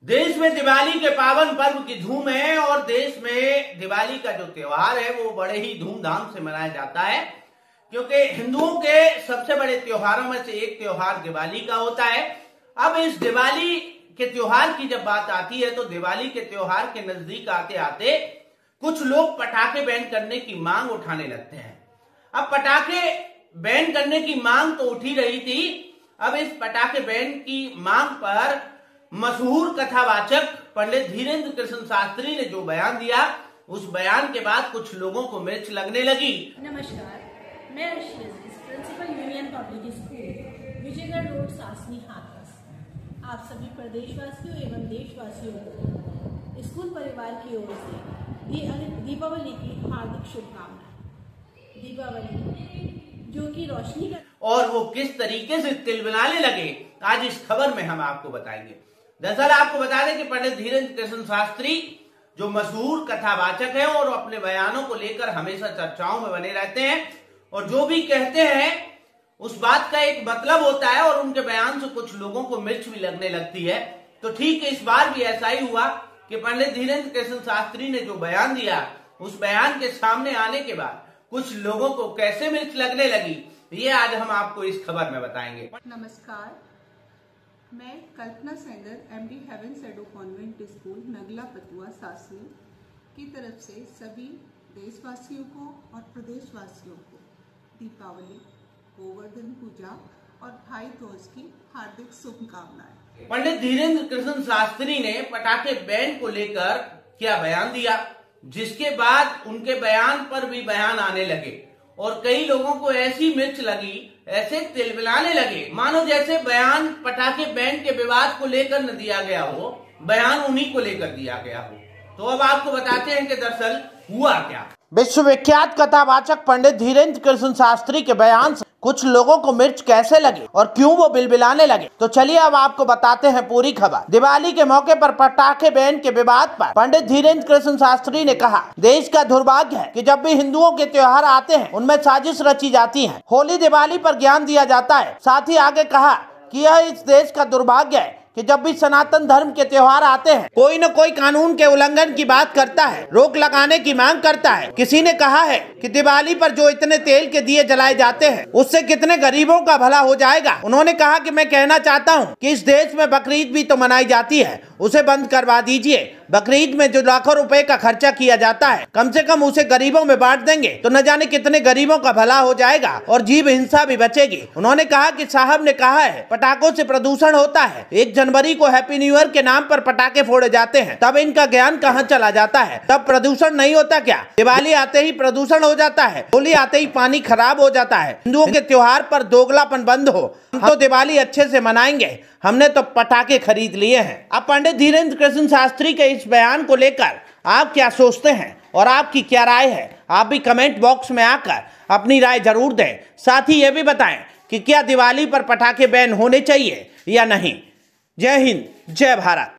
देश में दिवाली के पावन पर्व की धूम है और देश में दिवाली का जो त्योहार है वो बड़े ही धूमधाम से मनाया जाता है, क्योंकि हिंदुओं के सबसे बड़े त्योहारों में से एक त्योहार दिवाली का होता है। अब इस दिवाली के त्योहार की जब बात आती है तो दिवाली के त्योहार के नजदीक आते आते कुछ लोग पटाखे बैन करने की मांग उठाने लगते हैं। अब पटाखे बैन करने की मांग तो उठी रही थी, अब इस पटाखे बैन की मांग पर मशहूर कथावाचक पंडित धीरेन्द्र कृष्ण शास्त्री ने जो बयान दिया, उस बयान के बाद कुछ लोगों को मिर्च लगने लगी। नमस्कार, मैं Arshi Aziz, principal Union Public School Vijaygarh road, Sasni, Hathras. आप सभी प्रदेशवासियों एवं देशवासियों को स्कूल परिवार की ओर से दीपावली की हार्दिक शुभकामनाएं। दीपावली जो कि रोशनी का, और वो किस तरीके से तिलमिलाने लगे, आज इस खबर में हम आपको बताएंगे। दरअसल आपको बता दें कि पंडित धीरेन्द्र कृष्ण शास्त्री जो मशहूर कथावाचक है और अपने बयानों को लेकर हमेशा चर्चाओं में बने रहते हैं और जो भी कहते हैं उस बात का एक मतलब होता है और उनके बयान से कुछ लोगों को मिर्च भी लगने लगती है। तो ठीक है, इस बार भी ऐसा ही हुआ कि पंडित धीरेन्द्र कृष्ण शास्त्री ने जो बयान दिया, उस बयान के सामने आने के बाद कुछ लोगों को कैसे मिर्च लगने लगी, ये आज हम आपको इस खबर में बताएंगे। नमस्कार, मैं Kalpana Sengar, MD Heaven Shadow Convent School Nagla Patua Sasni की तरफ से सभी देशवासियों को और प्रदेशवासियों को दीपावली, गोवर्धन पूजा और भाई दूज की हार्दिक शुभकामनाएं। पंडित धीरेन्द्र कृष्ण शास्त्री ने पटाखे बैन को लेकर क्या बयान दिया, जिसके बाद उनके बयान पर भी बयान आने लगे और कई लोगों को ऐसी मिर्च लगी, ऐसे तिलमिलाने लगे मानो जैसे बयान पटाखे बैन के विवाद को लेकर न दिया गया हो, बयान उन्हीं को लेकर दिया गया हो। तो अब आपको बताते हैं कि दरअसल हुआ क्या। विश्वविख्यात कथावाचक पंडित धीरेन्द्र कृष्ण शास्त्री के बयान से कुछ लोगों को मिर्च कैसे लगी और क्यों वो बिलबिलाने लगे, तो चलिए अब आपको बताते हैं पूरी खबर। दिवाली के मौके पर पटाखे बैन के विवाद पर पंडित धीरेन्द्र कृष्ण शास्त्री ने कहा, देश का दुर्भाग्य है कि जब भी हिंदुओं के त्योहार आते हैं उनमें साजिश रची जाती है। होली दिवाली पर ज्ञान दिया जाता है। साथ ही आगे कहा कि यह इस देश का दुर्भाग्य है कि जब भी सनातन धर्म के त्योहार आते हैं कोई न कोई कानून के उल्लंघन की बात करता है, रोक लगाने की मांग करता है। किसी ने कहा है कि दिवाली पर जो इतने तेल के दिए जलाए जाते हैं उससे कितने गरीबों का भला हो जाएगा। उन्होंने कहा कि मैं कहना चाहता हूं कि इस देश में बकरीद भी तो मनाई जाती है, उसे बंद करवा दीजिए। बकरीद में जो लाखों रुपए का खर्चा किया जाता है कम से कम उसे गरीबों में बांट देंगे तो न जाने कितने गरीबों का भला हो जाएगा और जीव हिंसा भी बचेगी। उन्होंने कहा कि साहब ने कहा है पटाखों से प्रदूषण होता है, 1 जनवरी को हैप्पी न्यू ईयर के नाम पर पटाखे फोड़े जाते हैं, तब इनका ज्ञान कहाँ चला जाता है, तब प्रदूषण नहीं होता क्या? दिवाली आते ही प्रदूषण हो जाता है, होली आते ही पानी खराब हो जाता है। हिंदुओं के त्योहार पर दोगलापन बंद हो, हम तो दिवाली अच्छे से मनाएंगे, हमने तो पटाखे खरीद लिए हैं। अब पंडित धीरेन्द्र कृष्ण शास्त्री के इस बयान को लेकर आप क्या सोचते हैं और आपकी क्या राय है? आप भी कमेंट बॉक्स में आकर अपनी राय जरूर दें। साथ ही ये भी बताएं कि क्या दिवाली पर पटाखे बैन होने चाहिए या नहीं। जय हिंद, जय भारत।